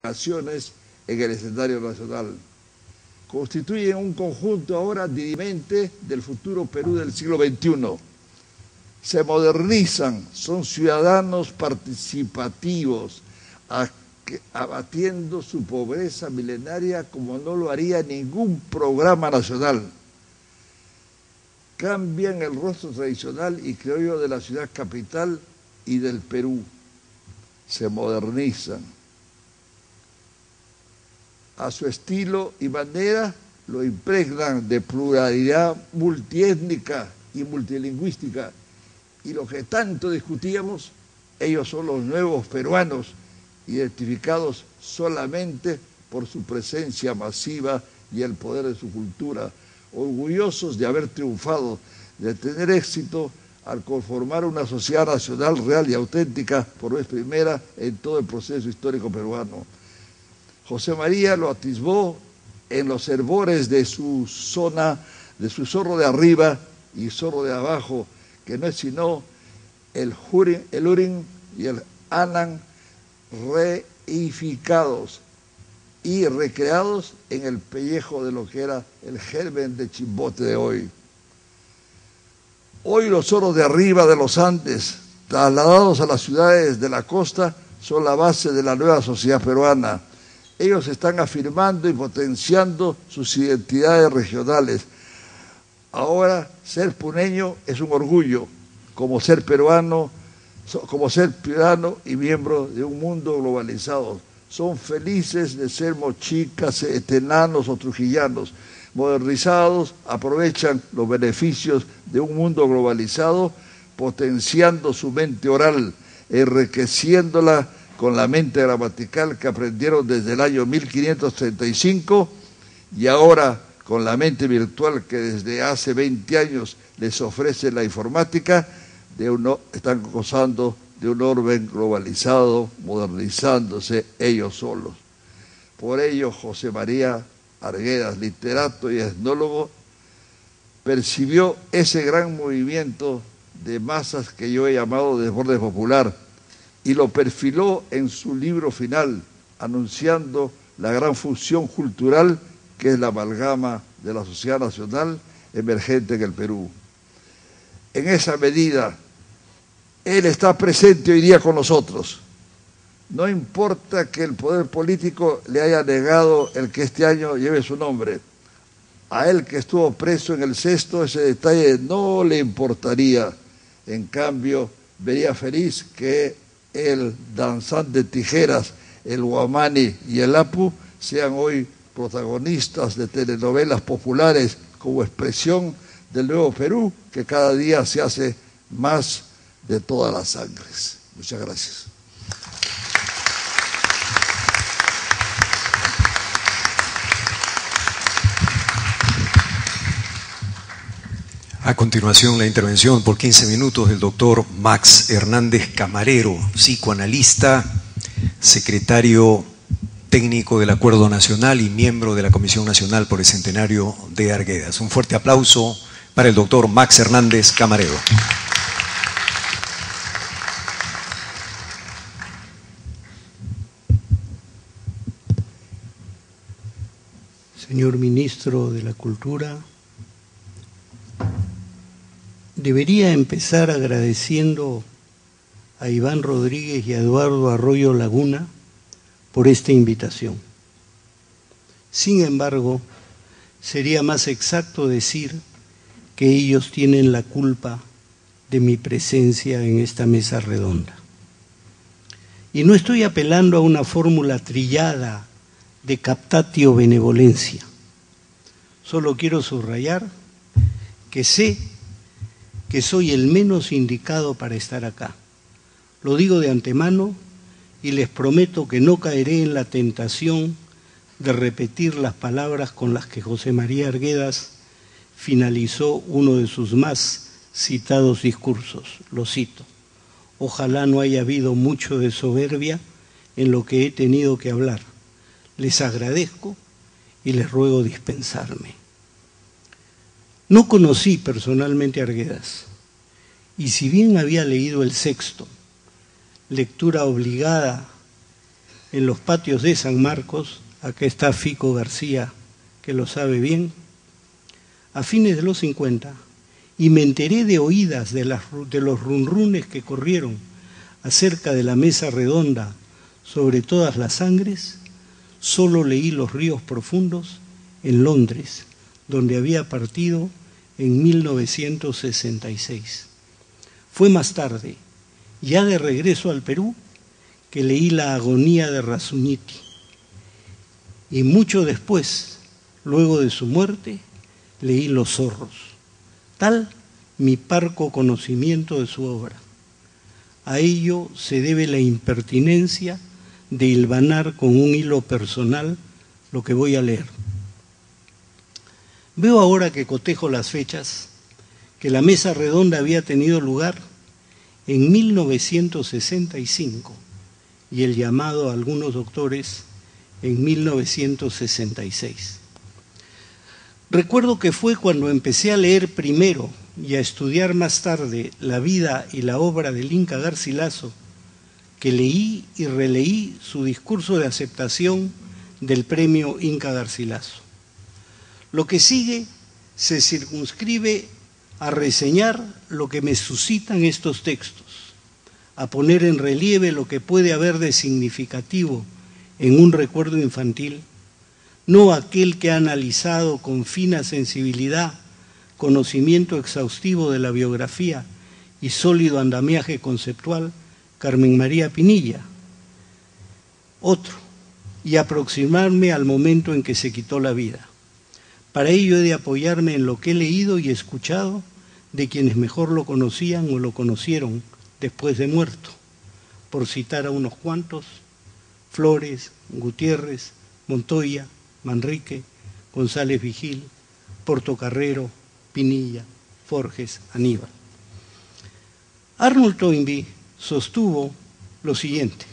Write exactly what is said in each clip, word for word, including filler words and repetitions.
naciones en el escenario nacional. Constituyen un conjunto ahora dirimente del futuro Perú del siglo veintiuno. Se modernizan, son ciudadanos participativos, abatiendo su pobreza milenaria como no lo haría ningún programa nacional. Cambian el rostro tradicional y criollo de la ciudad capital y del Perú. Se modernizan. A su estilo y manera lo impregnan de pluralidad multiétnica y multilingüística. Y lo que tanto discutíamos, ellos son los nuevos peruanos, identificados solamente por su presencia masiva y el poder de su cultura, orgullosos de haber triunfado, de tener éxito al conformar una sociedad nacional real y auténtica por vez primera en todo el proceso histórico peruano. José María lo atisbó en los hervores de su zona, de su zorro de arriba y zorro de abajo, que no es sino el Hurin, el Urin y el Anan reificados y recreados en el pellejo de lo que era el germen de Chimbote de hoy. Hoy los zorros de arriba de los Andes, trasladados a las ciudades de la costa, son la base de la nueva sociedad peruana. Ellos están afirmando y potenciando sus identidades regionales. Ahora, ser puneño es un orgullo, como ser peruano, como ser peruano y miembro de un mundo globalizado. Son felices de ser mochicas, etenanos o trujillanos. Modernizados, aprovechan los beneficios de un mundo globalizado, potenciando su mente oral, enriqueciéndola con la mente gramatical que aprendieron desde el año mil quinientos treinta y cinco y ahora con la mente virtual que desde hace veinte años les ofrece la informática, de uno, están gozando de un orden globalizado, modernizándose ellos solos. Por ello, José María Arguedas, literato y etnólogo, percibió ese gran movimiento de masas que yo he llamado desborde popular y lo perfiló en su libro final, anunciando la gran fusión cultural que es la amalgama de la sociedad nacional emergente en el Perú. En esa medida, él está presente hoy día con nosotros. No importa que el poder político le haya negado el que este año lleve su nombre. A él que estuvo preso en el Cesto, ese detalle no le importaría. En cambio, vería feliz que el danzán de tijeras, el Guamani y el Apu sean hoy protagonistas de telenovelas populares como expresión del nuevo Perú, que cada día se hace más de todas las sangres. Muchas gracias. A continuación, la intervención por quince minutos del doctor Max Hernández Camarero, psicoanalista, secretario técnico del Acuerdo Nacional y miembro de la Comisión Nacional por el Centenario de Arguedas. Un fuerte aplauso para el doctor Max Hernández Camarero. Señor Ministro de la Cultura, debería empezar agradeciendo a Iván Rodríguez y a Eduardo Arroyo Laguna por esta invitación. Sin embargo, sería más exacto decir que ellos tienen la culpa de mi presencia en esta mesa redonda. Y no estoy apelando a una fórmula trillada de captatio benevolencia. Solo quiero subrayar que sé que soy el menos indicado para estar acá. Lo digo de antemano y les prometo que no caeré en la tentación de repetir las palabras con las que José María Arguedas finalizó uno de sus más citados discursos. Lo cito: ojalá no haya habido mucho de soberbia en lo que he tenido que hablar. Les agradezco y les ruego dispensarme. No conocí personalmente a Arguedas, y si bien había leído el Sexto, lectura obligada en los patios de San Marcos, acá está Fico García, que lo sabe bien, a fines de los cincuenta, y me enteré de oídas de, las, de los runrunes que corrieron acerca de la mesa redonda sobre todas las sangres, solo leí Los ríos profundos en Londres, donde había partido en mil novecientos sesenta y seis. Fue más tarde, ya de regreso al Perú, que leí La agonía de Razzuniti. Y mucho después, luego de su muerte, leí Los zorros. Tal mi parco conocimiento de su obra. A ello se debe la impertinencia de hilvanar con un hilo personal lo que voy a leer. Veo ahora que cotejo las fechas, que la mesa redonda había tenido lugar en mil novecientos sesenta y cinco y el llamado a algunos doctores en mil novecientos sesenta y seis. Recuerdo que fue cuando empecé a leer primero y a estudiar más tarde la vida y la obra del Inca Garcilaso, que leí y releí su discurso de aceptación del premio Inca Garcilaso. Lo que sigue se circunscribe a reseñar lo que me suscitan estos textos, a poner en relieve lo que puede haber de significativo en un recuerdo infantil, no aquel que ha analizado con fina sensibilidad, conocimiento exhaustivo de la biografía y sólido andamiaje conceptual, Carmen María Pinilla, otro, y aproximarme al momento en que se quitó la vida. Para ello he de apoyarme en lo que he leído y escuchado de quienes mejor lo conocían o lo conocieron después de muerto, por citar a unos cuantos: Flores, Gutiérrez, Montoya, Manrique, González Vigil, Portocarrero, Pinilla, Forges, Aníbal. Arnold Toynbee sostuvo lo siguiente,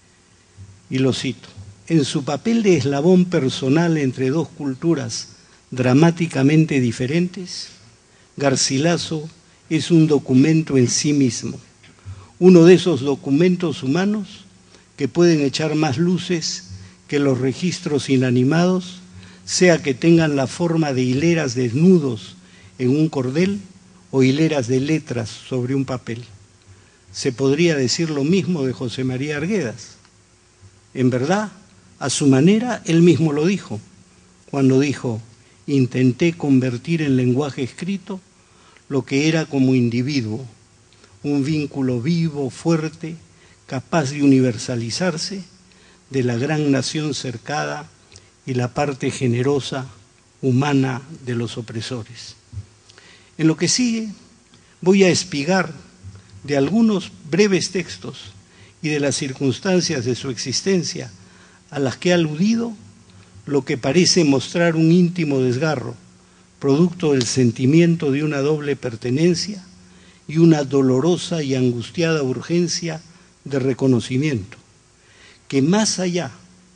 y lo cito: en su papel de eslabón personal entre dos culturas dramáticamente diferentes, Garcilaso es un documento en sí mismo, uno de esos documentos humanos que pueden echar más luces que los registros inanimados, sea que tengan la forma de hileras de nudos en un cordel o hileras de letras sobre un papel. Se podría decir lo mismo de José María Arguedas. En verdad, a su manera, él mismo lo dijo, cuando dijo: intenté convertir en lenguaje escrito lo que era como individuo, un vínculo vivo, fuerte, capaz de universalizarse, de la gran nación cercada y la parte generosa, humana de los opresores. En lo que sigue, voy a espigar de algunos breves textos y de las circunstancias de su existencia a las que he aludido, lo que parece mostrar un íntimo desgarro, producto del sentimiento de una doble pertenencia y una dolorosa y angustiada urgencia de reconocimiento, que más allá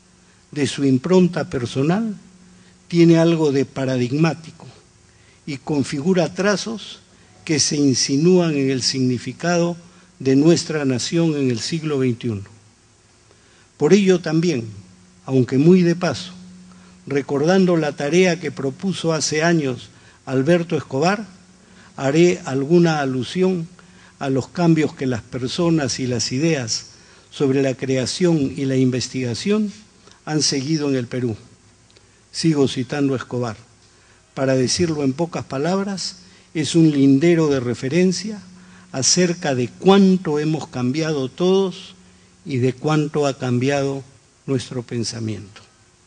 de su impronta personal tiene algo de paradigmático y configura trazos que se insinúan en el significado de nuestra nación en el siglo veintiuno. Por ello también, aunque muy de paso, recordando la tarea que propuso hace años Alberto Escobar, haré alguna alusión a los cambios que las personas y las ideas sobre la creación y la investigación han seguido en el Perú. Sigo citando a Escobar. Para decirlo en pocas palabras, es un lindero de referencia acerca de cuánto hemos cambiado todos y de cuánto ha cambiado nuestro pensamiento.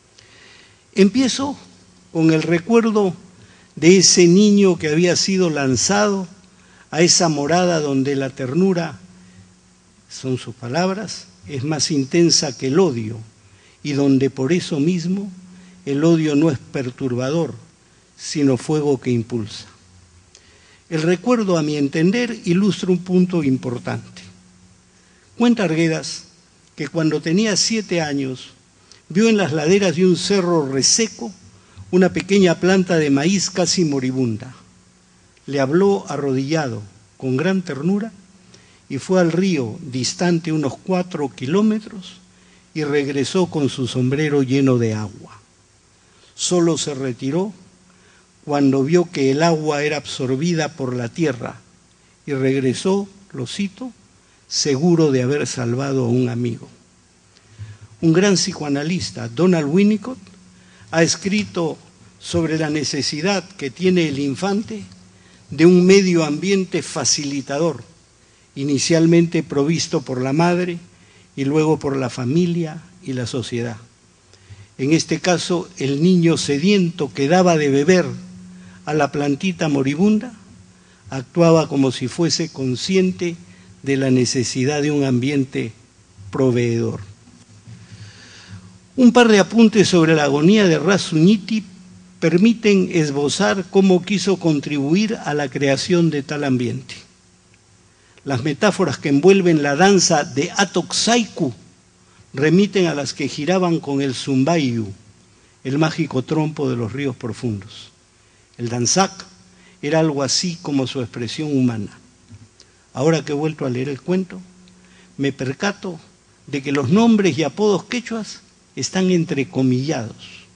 Empiezo con el recuerdo de ese niño que había sido lanzado a esa morada donde la ternura, son sus palabras, es más intensa que el odio, y donde por eso mismo el odio no es perturbador, sino fuego que impulsa. El recuerdo, a mi entender, ilustra un punto importante. Cuenta Arguedas que cuando tenía siete años vio en las laderas de un cerro reseco una pequeña planta de maíz casi moribunda. Le habló arrodillado, con gran ternura, y fue al río, distante unos cuatro kilómetros, y regresó con su sombrero lleno de agua. Solo se retiró cuando vio que el agua era absorbida por la tierra y regresó, lo cito, seguro de haber salvado a un amigo. Un gran psicoanalista, Donald Winnicott, ha escrito sobre la necesidad que tiene el infante de un medio ambiente facilitador, inicialmente provisto por la madre y luego por la familia y la sociedad. En este caso, el niño sediento que daba de beber a la plantita moribunda actuaba como si fuese consciente de la necesidad de un ambiente proveedor. Un par de apuntes sobre la agonía de Ras Zuñiti permiten esbozar cómo quiso contribuir a la creación de tal ambiente. Las metáforas que envuelven la danza de Atok Saiku remiten a las que giraban con el Zumbayu, el mágico trompo de los ríos profundos. El danzak era algo así como su expresión humana. Ahora que he vuelto a leer el cuento, me percato de que los nombres y apodos quechuas están entrecomillados.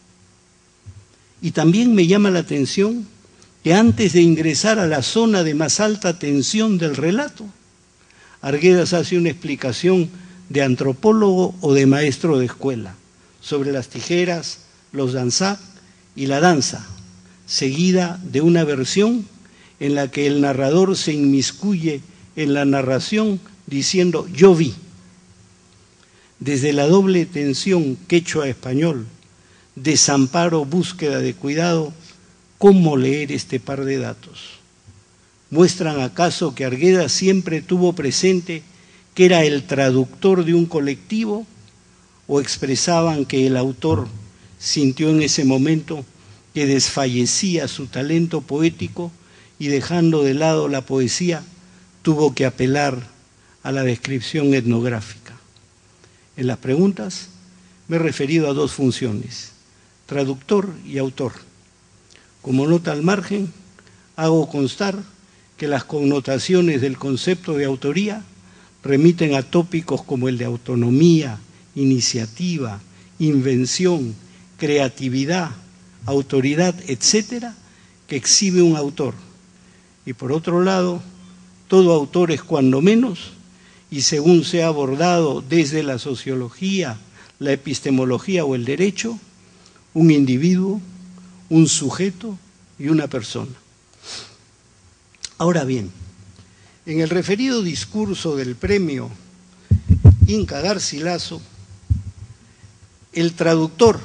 Y también me llama la atención que antes de ingresar a la zona de más alta tensión del relato, Arguedas hace una explicación de antropólogo o de maestro de escuela sobre las tijeras, los danzak y la danza, seguida de una versión en la que el narrador se inmiscuye en la narración diciendo yo vi. Desde la doble tensión quechua-español, desamparo, búsqueda de cuidado, ¿cómo leer este par de datos? ¿Muestran acaso que Arguedas siempre tuvo presente que era el traductor de un colectivo o expresaban que el autor sintió en ese momento que desfallecía su talento poético y dejando de lado la poesía tuvo que apelar a la descripción etnográfica? En las preguntas me he referido a dos funciones, traductor y autor. Como nota al margen, hago constar que las connotaciones del concepto de autoría remiten a tópicos como el de autonomía, iniciativa, invención, creatividad, autoridad, etcétera, que exhibe un autor. Y por otro lado, todo autor es cuando menos, y según sea abordado desde la sociología, la epistemología o el derecho, un individuo, un sujeto y una persona. Ahora bien, en el referido discurso del premio Inca Garcilaso, el traductor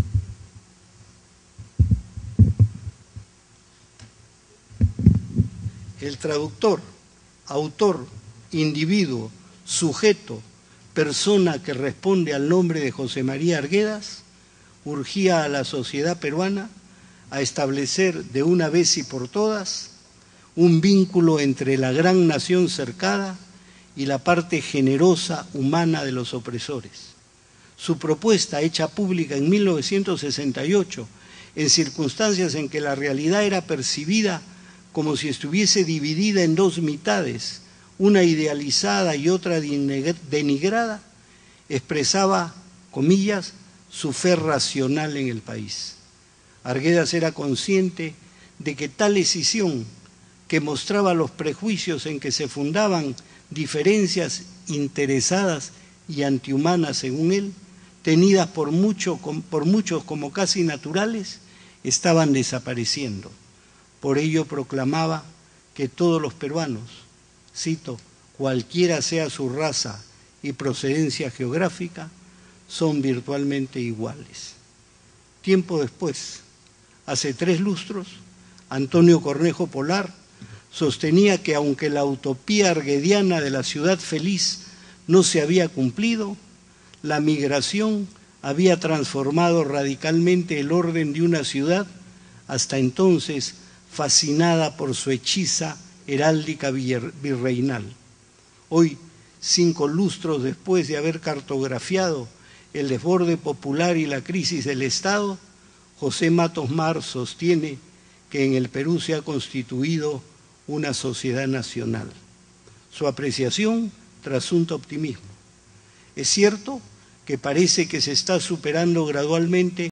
el traductor, autor, individuo, sujeto, persona que responde al nombre de José María Arguedas, urgía a la sociedad peruana a establecer de una vez y por todas un vínculo entre la gran nación cercada y la parte generosa humana de los opresores. Su propuesta, hecha pública en mil novecientos sesenta y ocho, en circunstancias en que la realidad era percibida como si estuviese dividida en dos mitades, una idealizada y otra denigrada, expresaba, comillas, su fe racional en el país. Arguedas era consciente de que tal escisión, que mostraba los prejuicios en que se fundaban diferencias interesadas y antihumanas, según él, tenidas por, mucho, por muchos como casi naturales, estaban desapareciendo. Por ello proclamaba que todos los peruanos, cito, cualquiera sea su raza y procedencia geográfica, son virtualmente iguales. Tiempo después, hace tres lustros, Antonio Cornejo Polar sostenía que aunque la utopía arguediana de la ciudad feliz no se había cumplido, la migración había transformado radicalmente el orden de una ciudad hasta entonces fascinada por su hechiza heráldica virreinal. Hoy, cinco lustros después de haber cartografiado el desborde popular y la crisis del Estado, José Matos Mar sostiene que en el Perú se ha constituido una sociedad nacional. Su apreciación trasunta optimismo. Es cierto que que parece que se está superando gradualmente,